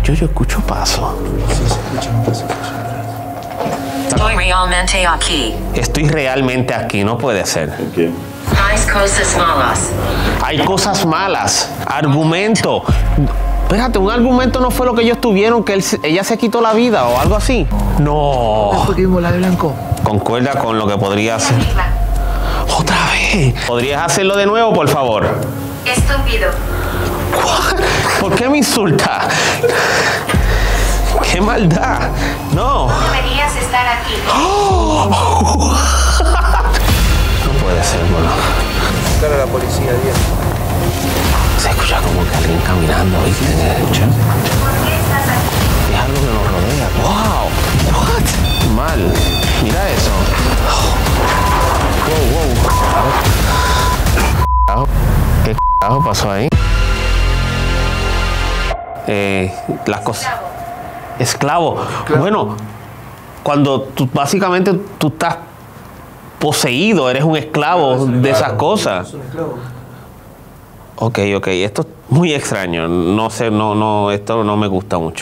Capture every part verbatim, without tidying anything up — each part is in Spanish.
Yo, yo escucho pasos. Sí, se escuchan pasos. Estoy realmente aquí. Estoy realmente aquí, no puede ser. ¿Qué? Hay cosas malas. Hay cosas malas. Argumento. Espérate, un argumento no fue lo que ellos tuvieron, que él, ella se quitó la vida o algo así. No. Después que vimos la de blanco. Concuerda con lo que podría hacer. Otra vez. ¿Podrías hacerlo de nuevo, por favor? Estúpido. ¿Por qué me insulta? ¡Qué maldad! No. Deberías estar aquí. No puede ser, bueno. Buscar a la policía, bien. Se escucha como que alguien caminando, ¿viste? ¿Escuchan? ¿Por qué estás aquí? Es algo que nos rodea. ¡Wow! What? Mal. Mira eso. Wow, wow. ¿Qué carajo pasó ahí? Eh, las cosas. Esclavo. Esclavo. Bueno, cuando tú, básicamente tú estás poseído, eres un esclavo es un de esclavo. Esas cosas. Es un esclavo. Ok, ok, esto es muy extraño. No sé, no, no, esto no me gusta mucho.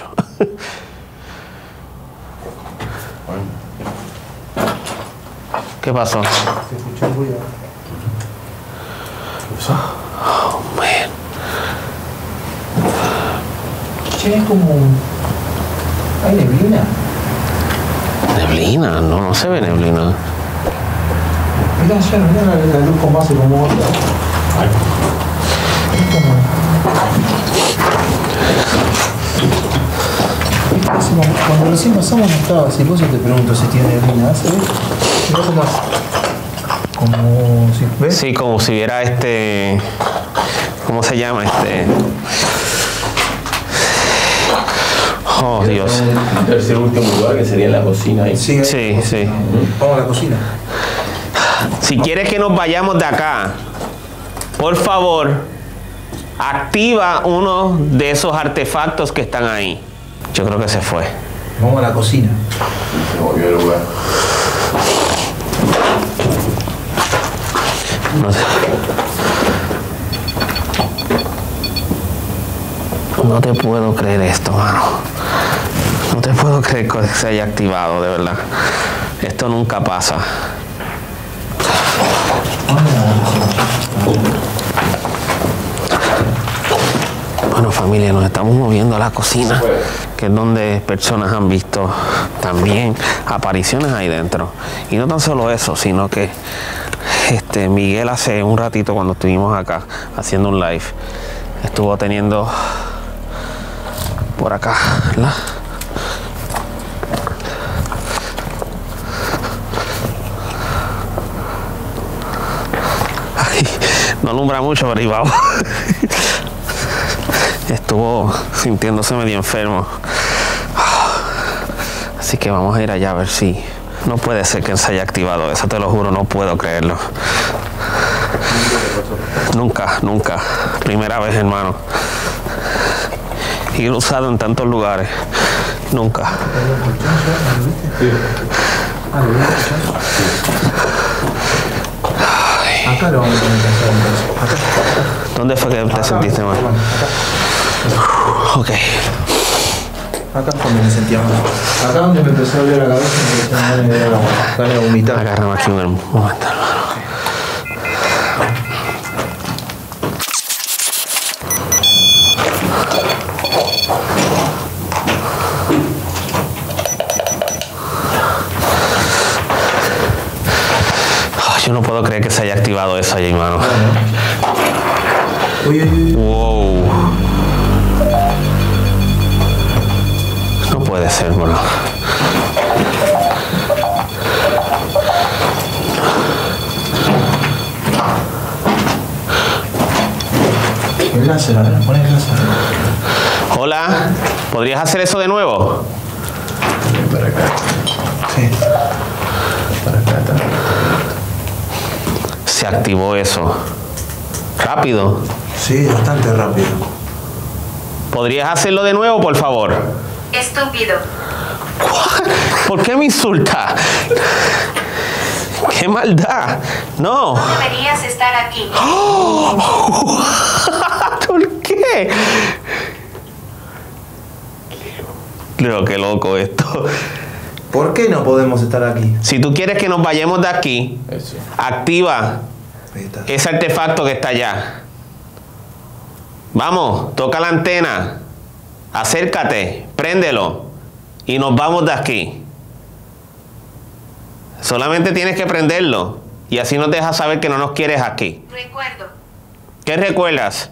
¿Qué pasó? Se escuchó un ruido. Oh, man. Che, es como... ¿Hay neblina? Neblina, no, no se ve neblina. Mirá, ya no mira la, la luz como hace como otra. Ay. Es como... Es como... Cuando recién pasamos no estaba así, por eso te pregunto si tiene neblina. ¿Se ve? Mirá como hace. Como si... ¿Ves? Sí, como si hubiera este... ¿Cómo se llama? Este... Oh, Dios. El tercer último lugar que sería la cocina ahí. Sí, sí, sí. Vamos a la cocina. Si quieres que nos vayamos de acá, por favor, activa uno de esos artefactos que están ahí. Yo creo que se fue. Vamos a la cocina. Se volvió el lugar. No sé. No te puedo creer esto, mano. No te puedo creer que se haya activado, de verdad. Esto nunca pasa. Bueno, familia, nos estamos moviendo a la cocina, que es donde personas han visto también apariciones ahí dentro. Y no tan solo eso, sino que este, Miguel hace un ratito, cuando estuvimos acá haciendo un live, estuvo teniendo por acá, ¿verdad? Ay, no alumbra mucho, pero ahí vamos. Estuvo sintiéndose medio enfermo. Así que vamos a ir allá a ver si... No puede ser que se haya activado eso, te lo juro, no puedo creerlo. Nunca, nunca. Primera vez, hermano. Y lo he usado en tantos lugares. Nunca. Ay. Acá lo vamos a tener que hacer entonces. Acá. ¿Dónde fue que te Acá, sentiste mal? acá. Ok. Acá es cuando me sentía mal. Acá donde me empezó a doler la cabeza me empezó a doler la cabeza. Gané a vomitar. Agárrame aquí un momento, hermano. Yo no puedo creer que se haya activado eso allá, hermano. Uy, uy, uy. Wow. No puede ser, bro. El láser, a ver, pon el láser. Hola, ¿podrías hacer eso de nuevo? Para acá. Sí. Para acá también. Se activó eso. Rápido. Sí, bastante rápido. ¿Podrías hacerlo de nuevo, por favor? Estúpido. ¿Por qué me insulta? ¡Qué maldad! No. Deberías estar aquí. ¿Por qué? Pero qué loco esto. ¿Por qué no podemos estar aquí? Si tú quieres que nos vayamos de aquí, Eso. activa Ahí está. ese artefacto que está allá. Vamos, toca la antena. Acércate, préndelo. Y nos vamos de aquí. Solamente tienes que prenderlo. Y así nos dejas saber que no nos quieres aquí. Recuerdo. ¿Qué recuerdas?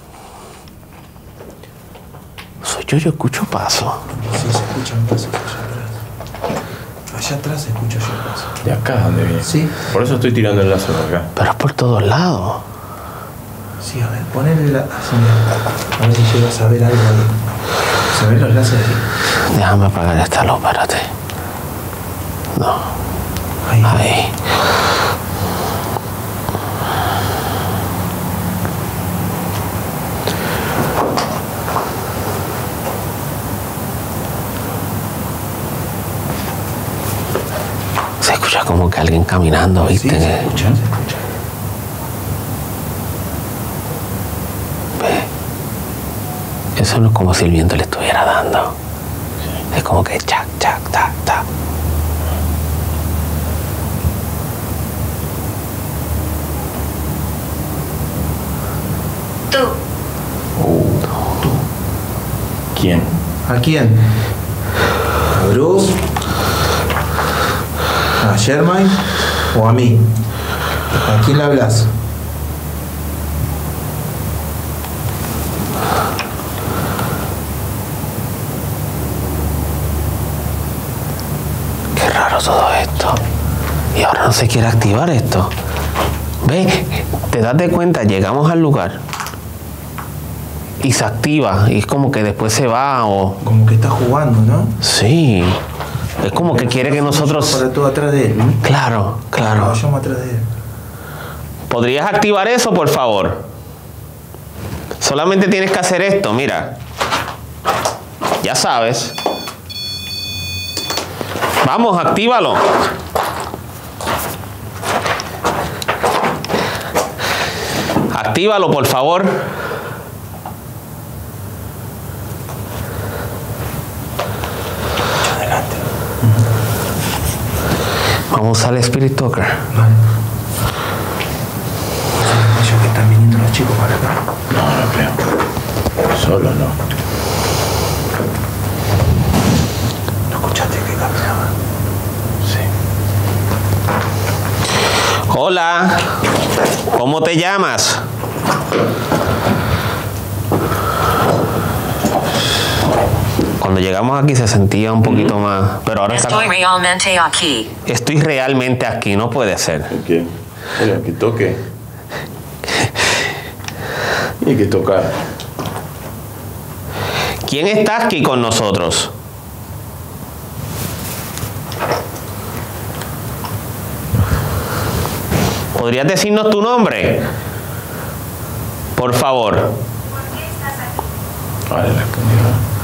Soy yo, yo escucho pasos. Sí, se escuchan pasos allá atrás. Allá atrás se escucha yo pasos. ¿De acá dónde viene? Sí. Por eso estoy tirando el lazo de acá. Pero es por todos lados. Sí, a ver, ponele la... así, mira. A ver si llegas a ver algo ahí. ¿Se ven los láseres ahí? Déjame apagar esta luz, espérate. No, Ahí. ahí. Se escucha como que alguien caminando, Sí, ¿viste? se escuchan, se escuchan. Ve. Eso no es como si el viento le estuviera dando. Es como que chac, chac, tac, tac. Tú. ¿Quién? ¿A quién? ¿A Bruce? ¿A Sherman? ¿O a mí? ¿A quién le hablas? Qué raro todo esto. Y ahora no se quiere activar esto. Ve, te das de cuenta, llegamos al lugar y se activa y es como que después se va o... Como que está jugando, ¿no? Sí, es como que quiere que nosotros... Para todo atrás de él. Claro, claro. Vayamos atrás de él. ¿Podrías activar eso, por favor? Solamente tienes que hacer esto, mira. Ya sabes. Vamos, actívalo. Actívalo, por favor. Adelante. Vamos a usar el Spirit Talker. Vale. Ellos que están viniendo los chicos para acá. No, no creo. Solo no. ¿No escuchaste que caminaban? Sí. Hola. ¿Cómo te llamas? Cuando llegamos aquí se sentía un poquito más, pero ahora está... Estoy realmente aquí. Estoy realmente aquí, no puede ser. ¿Qué? Mira, que toque. Y que tocar. ¿Quién está aquí con nosotros? ¿Podrías decirnos tu nombre? Por favor. ¿Por qué estás aquí? Vale, respondió.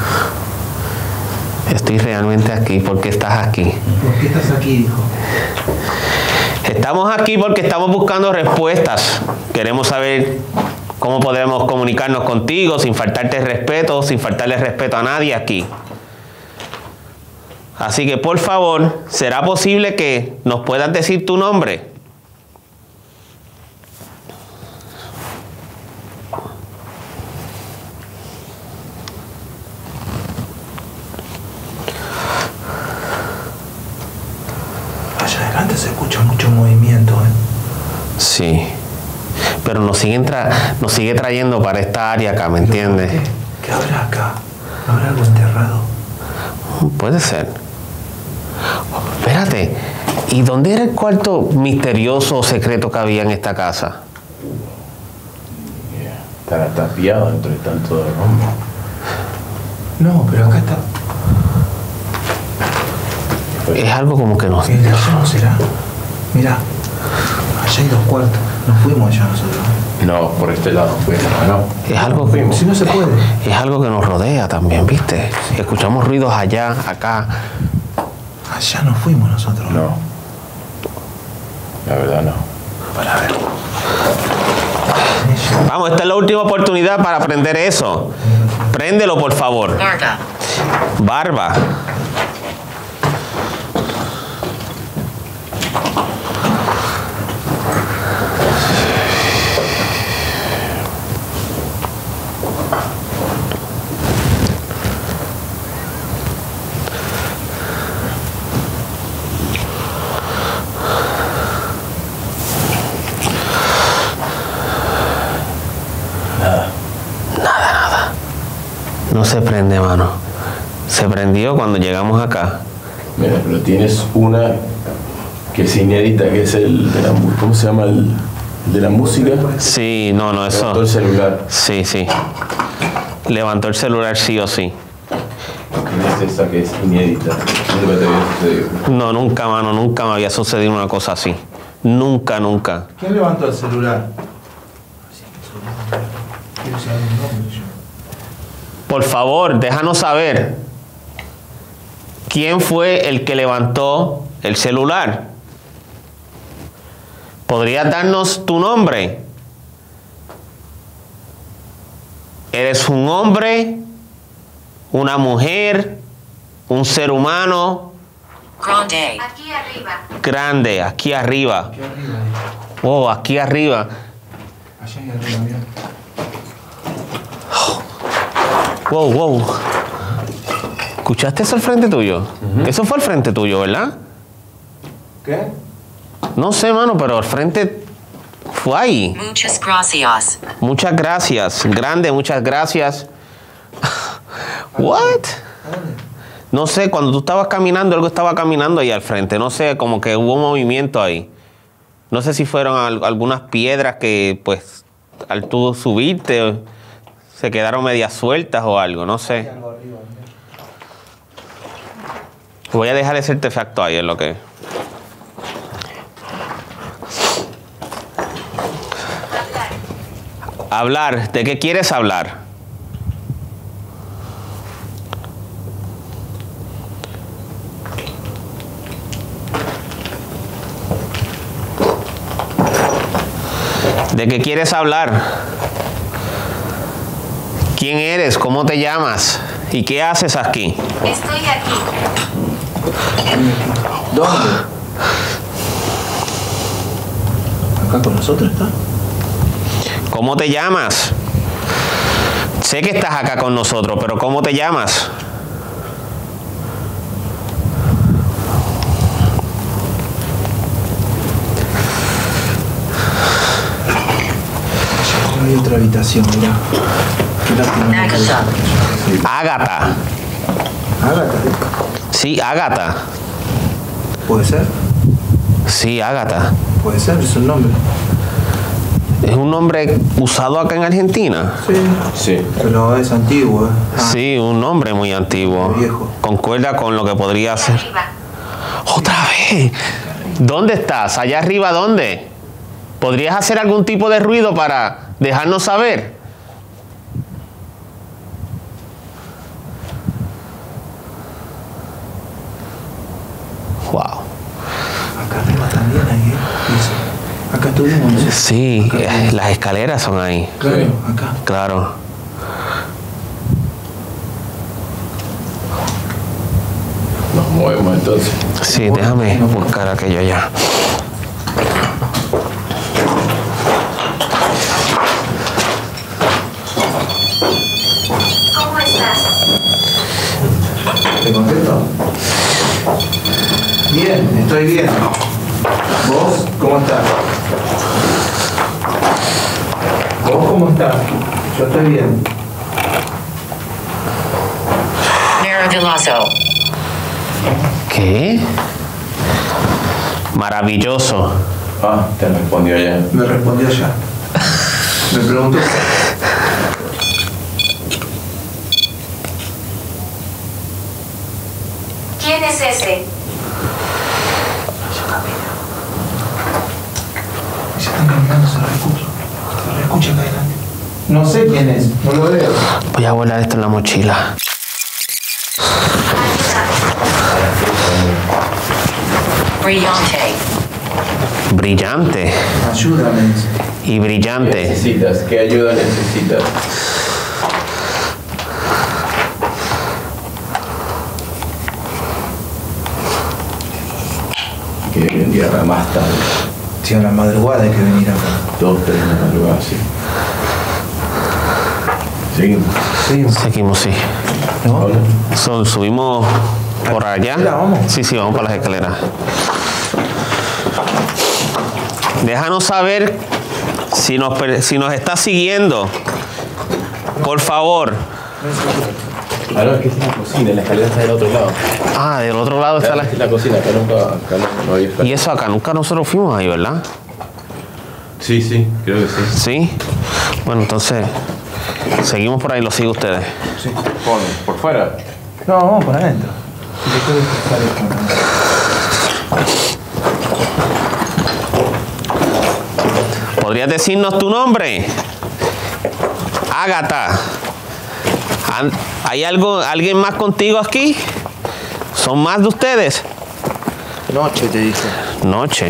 Estoy realmente aquí porque estás aquí. ¿Por qué estás aquí? Dijo. Estamos aquí porque estamos buscando respuestas. Queremos saber cómo podremos comunicarnos contigo sin faltarte respeto, sin faltarle respeto a nadie aquí. Así que por favor, ¿será posible que nos puedas decir tu nombre? Allá adelante se escucha mucho movimiento, ¿eh? Sí. Pero nos, siguen tra- nos sigue trayendo para esta área acá, ¿me entiendes? ¿Qué? ¿Qué habrá acá? ¿Habrá algo enterrado? Puede ser. Espérate. ¿Y dónde era el cuarto misterioso o secreto que había en esta casa? Estará tapiado entre tanto de rombo. No, pero acá está. Es algo como que nos... ¿El de allá no será? Mirá, allá hay dos cuartos. Nos fuimos allá nosotros. No, por este lado fue, no. Es algo que... Si no se puede. Es algo que nos rodea también, ¿viste? Escuchamos ruidos allá, acá. Allá nos fuimos nosotros. No. La verdad no. Para ver. Vamos, esta es la última oportunidad para aprender eso. Préndelo, por favor. Marta. Barba. No se prende, mano. Se prendió cuando llegamos acá. Mira, pero tienes una que es inédita, que es el de la, ¿cómo se llama? El, el de la música. Sí, no, no, eso. Levantó el celular. Sí, sí. Levantó el celular sí o sí. Tienes esa que es inédita. Nunca te había sucedido. No, nunca, mano, nunca me había sucedido una cosa así. Nunca, nunca. ¿Quién levantó el celular? Quiero saber el nombre yo. Por favor, déjanos saber quién fue el que levantó el celular. ¿Podrías darnos tu nombre? ¿Eres un hombre, una mujer, un ser humano? Grande. Aquí arriba. Grande, aquí arriba. Aquí arriba, ahí. Oh, aquí arriba. Allá y arriba, mira. Wow, wow. ¿Escuchaste eso al frente tuyo? Uh-huh. Eso fue al frente tuyo, ¿verdad? ¿Qué? No sé, mano, pero al frente fue ahí. Muchas gracias. Muchas gracias. Grande, muchas gracias. What? No sé, cuando tú estabas caminando, algo estaba caminando ahí al frente. No sé, como que hubo movimiento ahí. No sé si fueron al- algunas piedras que, pues, al tú subirte, se quedaron medias sueltas o algo, no sé. Algo arriba, mira. Voy a dejar ese artefacto ahí, es lo que... Hablar. ¿De qué quieres hablar? ¿De qué quieres hablar? ¿Quién eres? ¿Cómo te llamas? ¿Y qué haces aquí? Estoy aquí. ¿Dónde? ¿Acá con nosotros está? ¿Cómo te llamas? Sé que estás acá con nosotros, pero ¿cómo te llamas? Allá hay otra habitación, mira. Qué lástima. Agatha. Ágata. Ágata. Sí, Ágata. ¿Puede ser? Sí, Ágata. Puede ser, es un nombre. ¿Es un nombre usado acá en Argentina? Sí. Sí. Pero es antiguo, ¿eh? Ah, Sí, un nombre muy antiguo. Viejo. Concuerda con lo que podría ser. Arriba. ¡Otra vez! ¿Dónde estás? ¿Allá arriba dónde? ¿Podrías hacer algún tipo de ruido para dejarnos saber? Wow. acá arriba también hay, ¿eh? Piso. Acá estuvimos, ¿no? Sí, Acá. eh, las escaleras son ahí. Claro, Sí. acá. Claro. Nos movemos entonces. Sí, déjame buscar aquello allá. ¿Cómo estás? ¿Te contesto? Bien, estoy bien. ¿Vos cómo estás? ¿Vos cómo estás? Yo estoy bien. Maravilloso. ¿Qué? Maravilloso. Ah, te respondió ya. Me respondió ya. Me preguntó. ¿Quién es ese? Ya están caminando, se lo escucho. Se lo escucha acá adelante. No sé quién es, no lo veo. Voy a volar esto en la mochila. Brillante. Brillante. Ayúdame. dice. Y ¿Qué brillante. necesitas? ¿Qué ayuda necesitas? Y ahora más tarde. Si a la madrugada hay que venir acá. Dos, tres de la madrugada, sí. Seguimos. Seguimos. Seguimos, sí. ¿No? Hola. So, subimos por allá. ¿Escalera, vamos? Sí, sí, vamos para las escaleras. Déjanos saber si nos, per- si nos está siguiendo. Por favor. Ah, no, es que es la cocina, la escalera está del otro lado. Ah, del otro lado está la... Es la cocina, acá nunca, acá no, no había escalera. Y eso acá, nunca nosotros fuimos ahí, ¿verdad? Sí, sí, creo que sí. Sí. Bueno, entonces, seguimos por ahí, lo sigo ustedes. Sí. ¿Por, por fuera? No, vamos para adentro. Si te puedes estar esto. ¿Podrías decirnos tu nombre? Ágata. ¿Han- ¿Hay algo, alguien más contigo aquí? ¿Son más de ustedes? Noche te dice. Noche.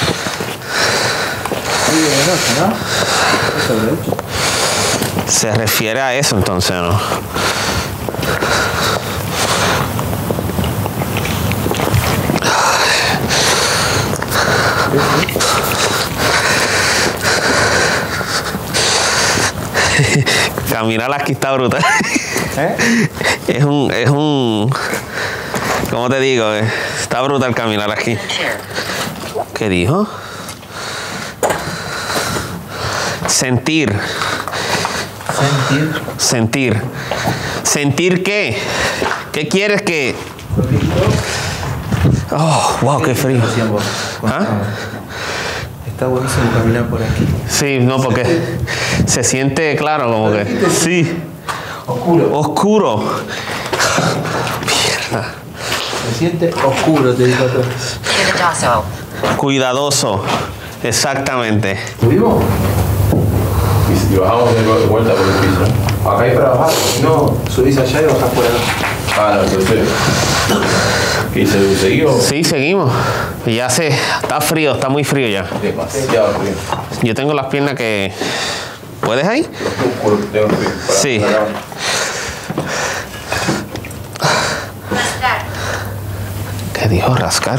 Sí, de noche, ¿no? Eso lo he hecho. Se refiere a eso entonces, ¿no? Caminar aquí está brutal. ¿Eh? Es un, es un, ¿cómo te digo? Eh, Está brutal caminar aquí. Chair. ¿Qué dijo? Sentir, Sentir. sentir. ¿Sentir qué? ¿Qué quieres que...? Oh, wow, qué frío. Hacían vos. ¿Ah? Está buenísimo caminar por aquí. Sí, no, porque se siente claro, como que... Sí, Oscuro. oscuro. Mierda. Se siente oscuro, te digo atrás. Cuidadoso. Cuidadoso, exactamente. ¿Subimos? Y, y bajamos de de vuelta por el piso. Acá hay para bajar. No, subís allá y bajás por acá. Ah, no, entonces. ¿Qué hice? ¿Seguimos? Sí, seguimos. Y ya se... Está frío, está muy frío ya. Demasiado frío. Yo tengo las piernas que... ¿Puedes ahí? Oscuro, tengo frío. Para- Sí. para acá. Rascar. ¿Qué dijo? Rascar.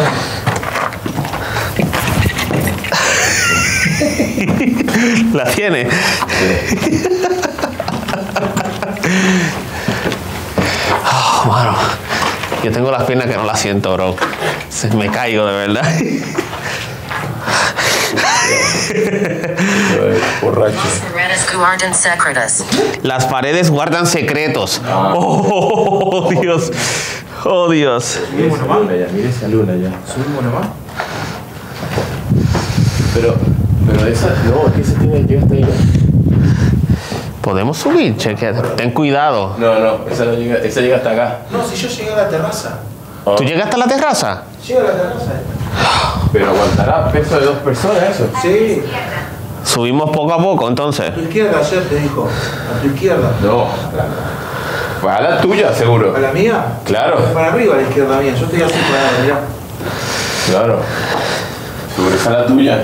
¿La tiene? Oh, mano. Yo tengo las piernas que no las siento, bro. Se- Me caigo, de verdad. Eh, Borracho. Serenas guardan secretos. Las paredes guardan secretos. Oh, Dios. Oh, Dios. Mira esa luna ya, mira esa luna ya. ¿Subimos nomás? Pero, pero esa, no, es que esa tiene, llega hasta ahí. ¿Podemos subir? Cheque. Ten cuidado. No, no, esa no llega, esa llega hasta acá. No, si yo llegué a la terraza. Ah, ¿Tú llegaste a la terraza? Llega a la terraza. pero aguantará peso de dos personas eso. Sí. Izquierda. Subimos poco a poco, entonces. A tu izquierda ayer te dijo. A tu izquierda. No. Pues a la tuya, seguro. ¿A la mía? Claro. Para arriba a la izquierda mía. Yo estoy así para allá, mirá. Claro. Seguro esa es la tuya.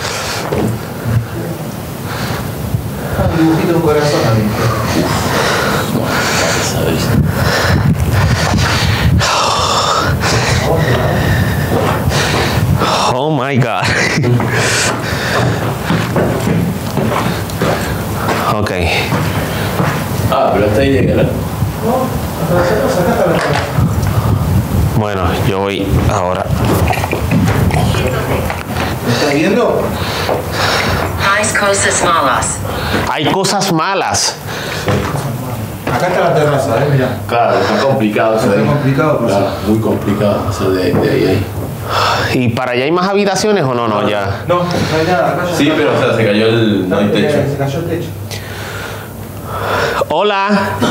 Ah, un dibujito de un corazón a mí. Oh my God. Ok. Ah, pero hasta ahí llega, ¿no? No, hasta la terraza, acá está la terraza. Bueno, yo voy ahora. ¿Me estás viendo? Hais cosas malas. Hay cosas malas. Acá está la terraza, eh, mirá. Claro, está complicado eso de Está ahí. complicado pasar. Claro, muy complicado eso de, de ahí a ahí. ¿Y para allá hay más habitaciones o no? No, ya. No, no hay nada. Acá ya Sí, está. pero o sea, se cayó el. No hay techo. Se cayó el techo. Hola.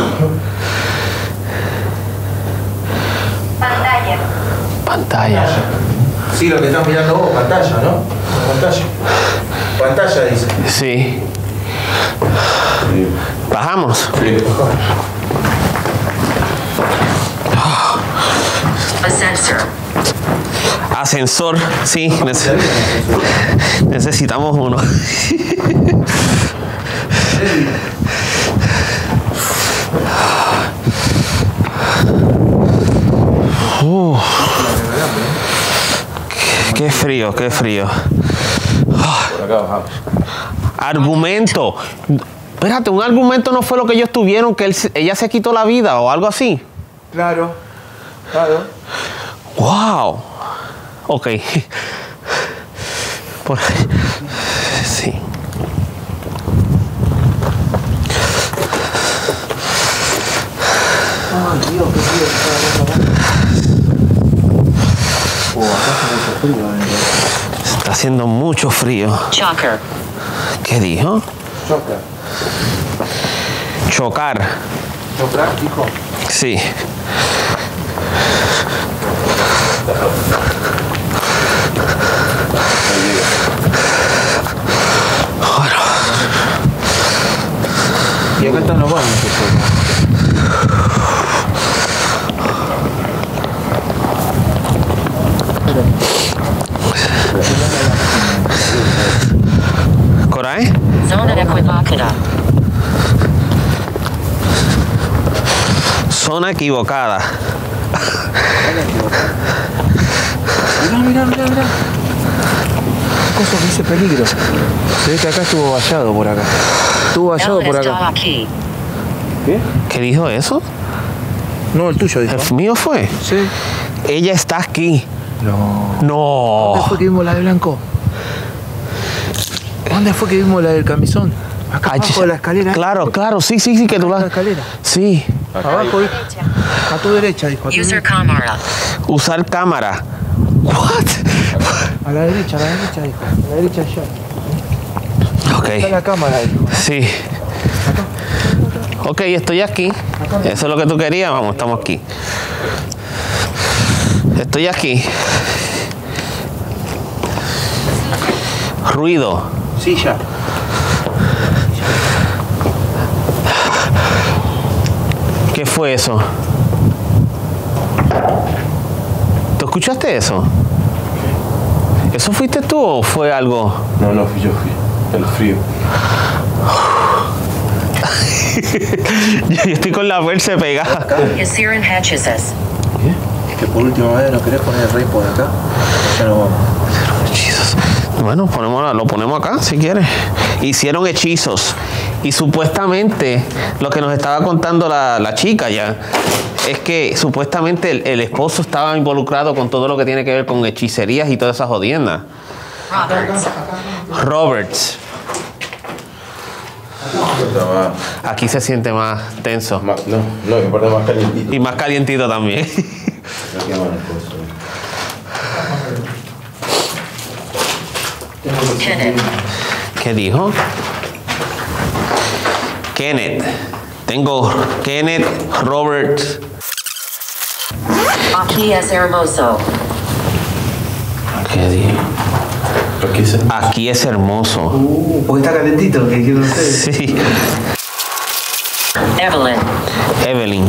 Pantalla. Pantalla. Sí, lo que estás mirando vos, pantalla, ¿no? Pantalla. Pantalla dice. Sí. Sí. Bajamos. Sí. Ascensor. Ascensor. Sí, nece- necesitamos uno. Uh. Qué frío. frío, qué frío. Por acá bajamos. Argumento. Espérate, un argumento no fue lo que ellos tuvieron, que él, ella se quitó la vida o algo así. Claro, claro. Wow. Ok. Por... Sí. Ay, Dios, qué frío está acá. Oh, acá hace mucho frío. ¿eh? Está haciendo mucho frío. Choker. ¿Qué dijo? Choca. Chocar. ¿Chocar, hijo? Sí. Bueno. Y acá están los baños. ¿Corae? Zona equivocada. Zona equivocada. Mirá, mirá, mirá, mirá. Cosa que dice peligro. Se ve que acá estuvo vallado por acá. Estuvo vallado por acá. Aquí. ¿Qué? ¿Qué dijo eso? No, el tuyo dijo. ¿El mío fue? Sí. Ella está aquí. No. No. ¿Dónde fue que vimos la de blanco? ¿Dónde fue que vimos la del camisón? Acá Allí- abajo de la escalera. Claro, claro, sí, sí, sí, que tú La la... escalera. Sí. Abajo, hijo. A tu derecha, dijo. A tu User derecha. camera. Usar cámara. What? A la derecha, a la derecha, dijo. A la derecha allá. Está Ok. la cámara, dijo. Sí. Ok, estoy aquí. Eso es lo que tú querías. Vamos, estamos aquí. Estoy aquí. Ruido. Sí, ya. ¿Qué fue eso? ¿Tú escuchaste eso? ¿Eso fuiste tú o fue algo? No, no fui yo, fui. El frío. Yo estoy con la verse pegada. Yasirin Hatches. Es que por última vez no querés poner el rey por acá. Ya no vamos. Hechizos. Bueno, ponemos, lo ponemos acá si quieres. Hicieron hechizos. Y supuestamente, lo que nos estaba contando la, la chica ya, es que supuestamente el, el esposo estaba involucrado con todo lo que tiene que ver con hechicerías y todas esas jodiendas. Roberts. Roberts. Está más, Aquí se siente más tenso. más- no, no, que parte más calientito. Y más calientito también. No quema las cosas. Kenneth. ¿Qué dijo? Kenneth. Tengo Kenneth, Robert. Aquí es hermoso. ¿Qué dijo? Aquí se... Aquí es hermoso. Uh, porque está calentito, que quiero ustedes. Sí. Evelyn. Evelyn.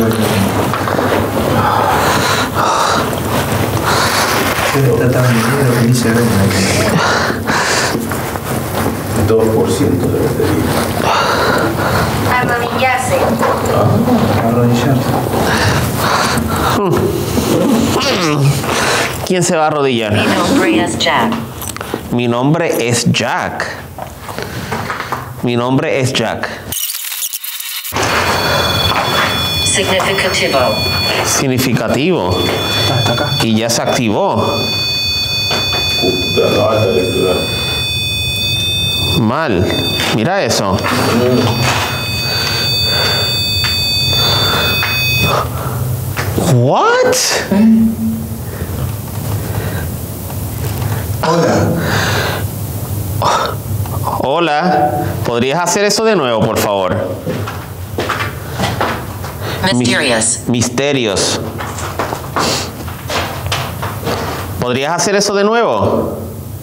Está tan negro que dice Reina. dos por ciento de batería. Arrodillarse. Arrodillarse. ¿Quién se va a arrodillar? Mi nombre es Jack. Mi nombre es Jack. Mi nombre es Jack. Significativo. Significativo. Está, está acá. Y ya se activó. Puta, no, alta lectura. Mal. Mira eso. What? Hola. Hola. ¿Podrías hacer eso de nuevo, por favor? Mysterious. Misterios. ¿Podrías hacer eso de nuevo?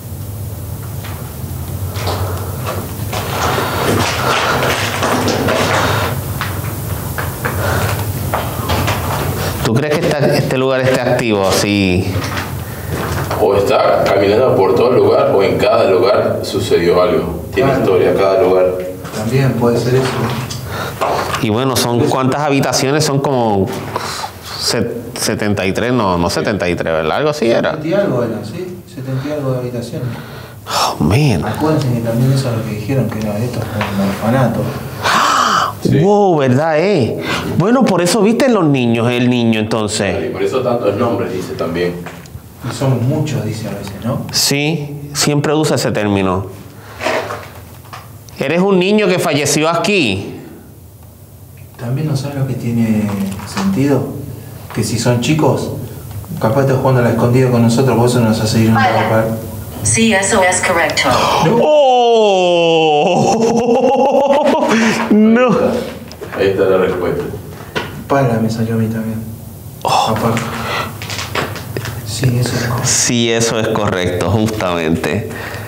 ¿Tú crees que esta- este lugar esté activo así? O está caminando por todo el lugar o en cada lugar sucedió algo. Tiene historia cada lugar. También puede ser eso. Y bueno, son cuántas habitaciones, son como setenta y tres, no, no setenta y tres, ¿verdad? Algo así era. setenta y algo era, ¿sí? setenta y algo de habitaciones. Oh, man. Acuérdense que también eso es lo que dijeron, que era esto, como un orfanato. Sí. Wow, ¿verdad, eh? Bueno, por eso viste los niños, el niño entonces. Y por eso tantos nombres, dice también. Y somos muchos, dice a veces, ¿no? Sí, siempre usa ese término. ¿Eres un niño que falleció aquí? También no sabes lo que tiene sentido. Que si son chicos, capaz estás jugando a la escondida con nosotros, vos eso nos hace ir a un Hola. lugar. C S O S correcto. ¡Oh! No. Ahí está la respuesta. Pala me salió a mí también. Aparte. Sí, eso es correcto. Sí, eso es correcto, justamente.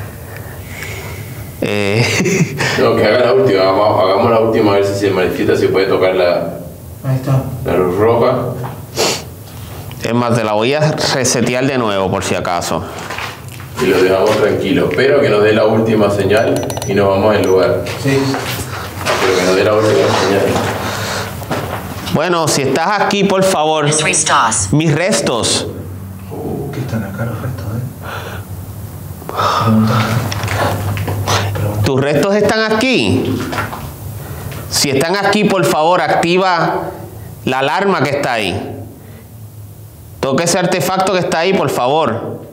Eh, No, que haga la última, hagamos, hagamos la última a ver si se manifiesta, si puede tocar la, Ahí está. la luz roja. es más, te la voy a resetear de nuevo por si acaso. Y lo dejamos tranquilo. Pero que nos dé la última señal y nos vamos al lugar. Sí. Pero que nos dé la última señal. Bueno, si estás aquí, por favor, Miss Restos. mis restos. ¿Qué están acá los restos, eh? Preguntando. Preguntando. ¿Tus restos están aquí? Si están aquí, por favor, activa la alarma que está ahí. Toca ese artefacto que está ahí, por favor.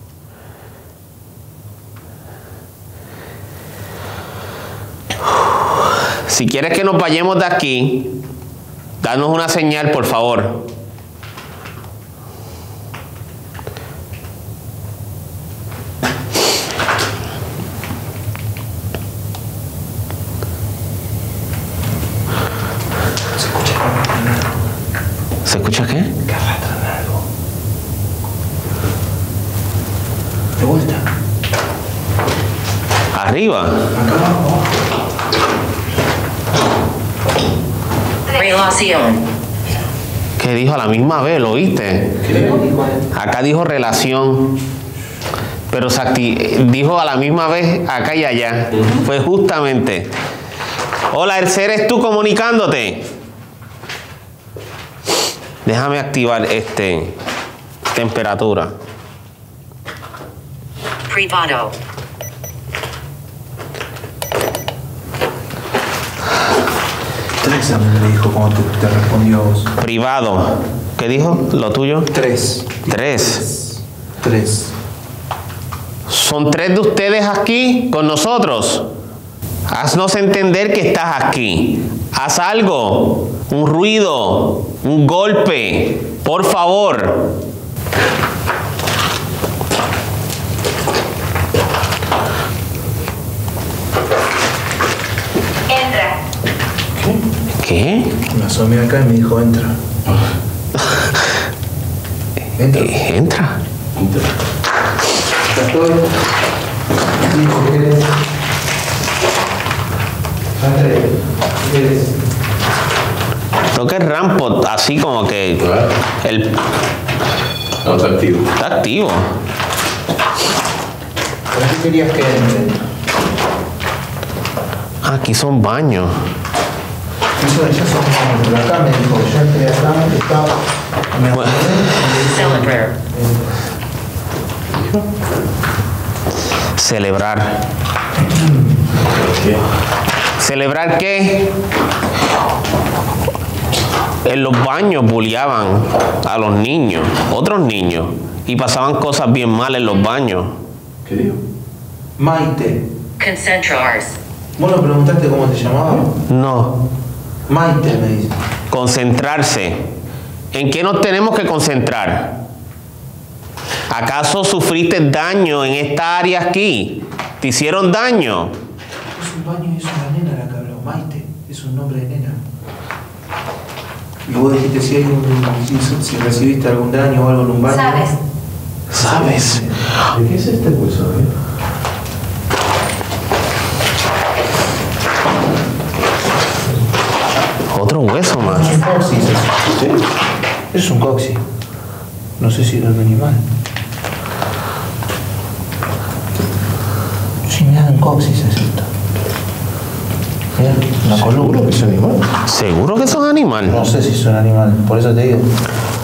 Si quieres que nos vayamos de aquí, danos una señal, por favor. ¿Se escucha qué? Que arrastran algo. De vuelta. Arriba. Acá abajo. Relación. ¿Qué dijo a la misma vez? ¿Lo oíste? Acá dijo relación. Pero se acti- dijo a la misma vez acá y allá. Fue justamente. Hola, el ser eres tú comunicándote. Déjame activar este temperatura. Privado. Tres a mí me dijo cuando te, te respondió vos. Privado. ¿Qué dijo? ¿Lo tuyo? Tres. Tres. Tres. ¿Son tres de ustedes aquí con nosotros? Haznos entender que estás aquí. Haz algo. Un ruido. Un golpe. Por favor. Entra. ¿Qué? Me asomé acá y me dijo, entra. Entra. Eh, Entra. Ya estoy. Dijo, ¿qué eres? André, ¿qué eres? Creo que es Rampot, así como que el, No, está activo. está activo. ¿Para qué querías que entre? Ah, aquí son baños. Eso de ya son como por acá, me dijo, ya estoy acá, estaba. Me Bueno. Celebrate. Celebrar. ¿Qué? ¿Celebrar qué? En los baños bulleaban a los niños, otros niños, y pasaban cosas bien mal en los baños. ¿Qué digo? Maite. Concentrars. ¿Vos no preguntaste cómo te llamaba? No. Maite me dice. Concentrarse. ¿En qué nos tenemos que concentrar? ¿Acaso sufriste daño en esta área aquí? ¿Te hicieron daño? Es un baño y es una nena la que habló. Maite. Es un nombre de nena. Y vos dijiste si, hay un, si, si recibiste algún daño o algo en un baño. ¿Sabes? ¿Sabes? ¿De qué es este hueso? eh? Otro hueso más. Es un coxis. ¿Sí? Es un coxis. No sé si era un animal. Sí, me da un coxis es esto. Mira, una columna. ¿Seguro que es animal? ¿Seguro que son animales? No sé si es un animal, por eso te digo.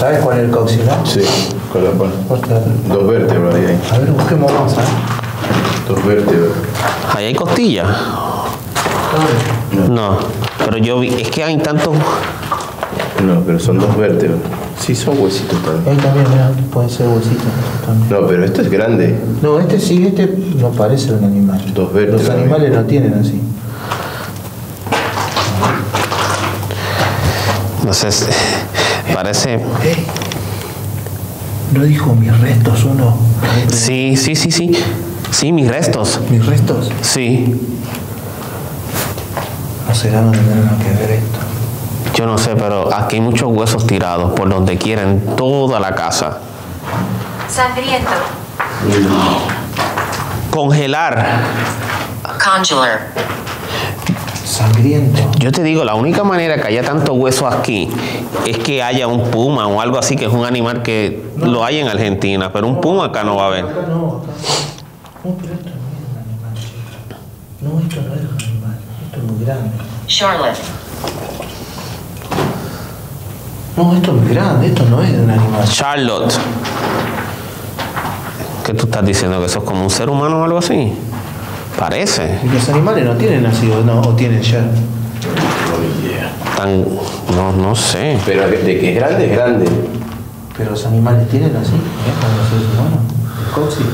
¿Sabes cuál es el coccyx, no? Sí, con la pala. Corta. Dos vértebras ahí. A ver, busquemos más, ¿sabes? Dos vértebras. Ahí hay costillas. No, pero yo vi, es que hay tantos. No, pero son dos vértebras. Sí, son huesitos también. Ahí también, mira, pueden ser huesitos también. No, pero esto es grande. No, este sí, este no parece un animal. Dos vértebras. Los animales no tienen así. No sé, si- parece. Hey, ¿no dijo mis restos uno? Sí, sí, sí, sí. Sí, mis restos. ¿Mis restos? Sí. No será donde tendrán que ver esto. Yo no sé, pero aquí hay muchos huesos tirados por donde quiera, en toda la casa. Sangriento. Congelar. Congelar. Sangriento. Yo te digo, la única manera que haya tantos huesos aquí es que haya un puma o algo así, que es un animal que lo hay en Argentina, pero un puma acá no va a haber. Acá no, acá no. No, pero esto no es un animal, chico. No, esto no es un animal. Esto es muy grande. Charlotte. No, esto es muy grande. Esto no es de un animal. Charlotte. ¿Qué tú estás diciendo? ¿Que eso es como un ser humano o algo así? Parece. Y los animales no tienen así, o, no, o tienen ya. Tan, no, no sé. Pero de que es grande, es grande. Pero los animales tienen así, ¿eh? Como los seres humanos. El coccyx.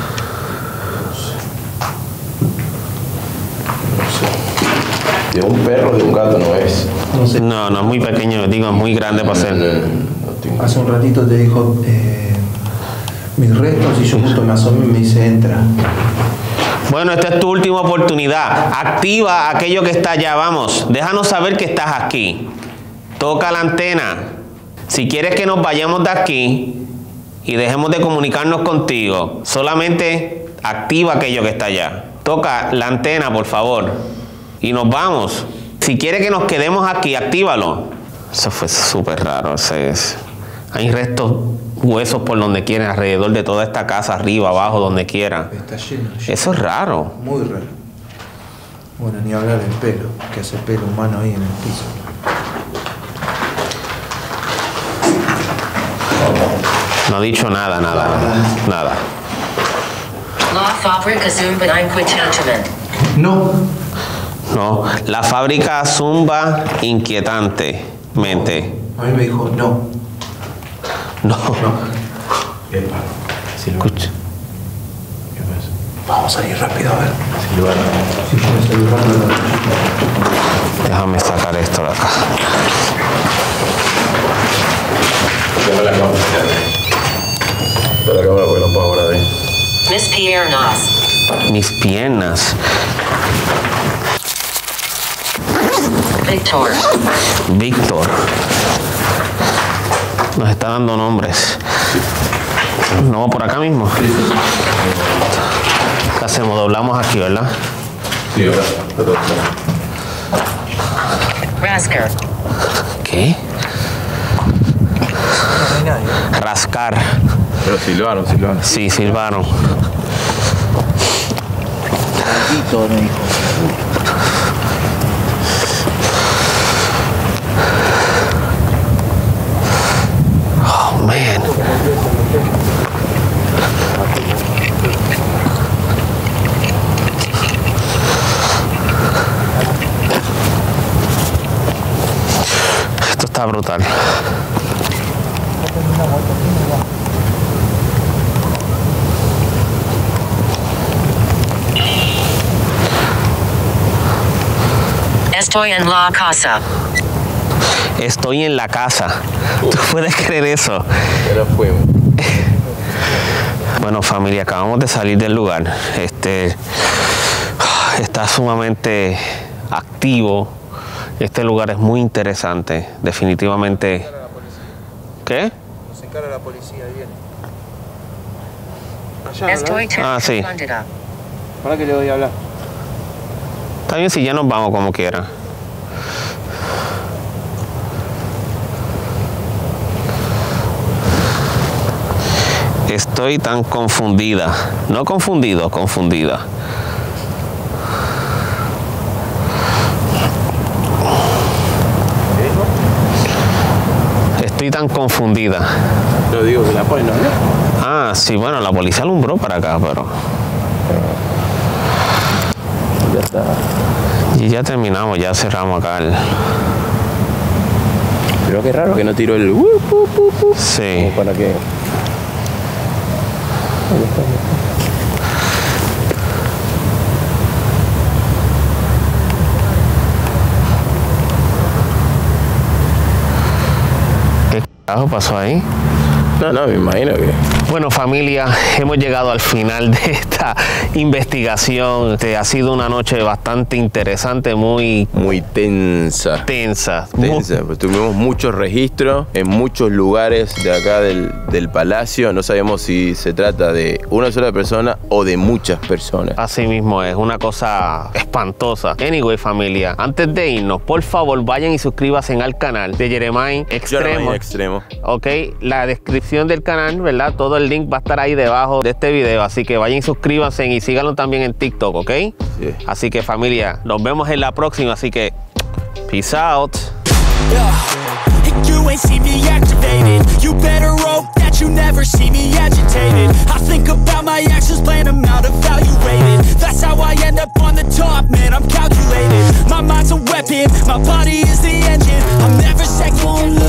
De un perro, de un gato no es. No sé. No, no es muy pequeño, digo, es muy grande para No, ser. no, no tengo. Hace un ratito te dijo eh, mis restos y yo justo me asomé y me dice entra. Bueno, esta es tu última oportunidad. Activa aquello que está allá, vamos. Déjanos saber que estás aquí. Toca la antena. Si quieres que nos vayamos de aquí y dejemos de comunicarnos contigo, solamente activa aquello que está allá. Toca la antena, por favor. Y nos vamos. Si quieres que nos quedemos aquí, actívalo. Eso fue súper raro. Ese es. Hay restos, huesos por donde quiera, alrededor de toda esta casa, arriba, abajo, donde quiera. Está lleno, lleno. Eso es raro. Muy raro. Bueno, ni hablar del pelo, que hace pelo humano ahí en el piso. No ha dicho nada, nada, nada. La fábrica zumba inquietantemente. No. No, la fábrica zumba inquietantemente. A mí me dijo no. No. Epa, Silvana. Escucha. ¿Qué pasa? Vamos a ir rápido a ver. Silvana. Si quieres salir rápido. Déjame sacar esto de acá. Llama la cámara. Llama la cámara porque no puedo hablar de ahí. Miss Pierre Nas. Mis piernas. Victor. Víctor. Nos está dando nombres. No, por acá mismo. ¿Qué hacemos? Doblamos aquí, ¿verdad? Sí, ahora. Rasker. ¿Qué? No hay nadie. Rascar. Pero silbaron, silbaron. Sí, silbaron. Maldito, me dijo. Oh, man. Esto está brutal. Estoy en la casa. Estoy en la casa. ¿Tú puedes creer eso? Ya nos fuimos. Bueno, familia, acabamos de salir del lugar. Este está sumamente activo. Este lugar es muy interesante. Definitivamente. ¿Qué? Nos encara la policía, viene. Estoy Ah, sí. confundida. ¿Para qué le voy a hablar? Está bien si ya nos vamos como quiera. Estoy tan confundida. No confundido, confundida. Estoy Estoy tan confundida. No digo que la ponen, ¿no? Ah, sí, bueno, la policía alumbró para acá, pero... Ya está. Y ya terminamos, ya cerramos acá el... Pero qué raro que no tiró el... Uh, uh, uh, uh. Sí. ¿Para qué? ¿Qué carajo pasó ahí? No, no, me imagino que... Bueno, familia, hemos llegado al final de esta investigación. Este, ha sido una noche bastante interesante, muy Muy tensa. tensa. Tensa, pues tuvimos muchos registros en muchos lugares de acá del, del palacio. No sabemos si se trata de una sola persona o de muchas personas. Así mismo es, una cosa espantosa. Anyway, familia, antes de irnos, por favor, vayan y suscríbanse al canal de Jeremiah Extremo. Jeremiah Extremo. Ok, la descripción del canal, ¿verdad? Todo el link va a estar ahí debajo de este video, así que vayan y suscríbanse y síganlo también en TikTok, ¿ok? Sí. Así que familia, nos vemos en la próxima, así que peace out. You ain't see me activated. You better hope that you never see me agitated. I think about my actions, plan them out, evaluated. That's how I end up on the top, man, I'm calculated. My mind's a weapon, my body is the engine. I'm never second.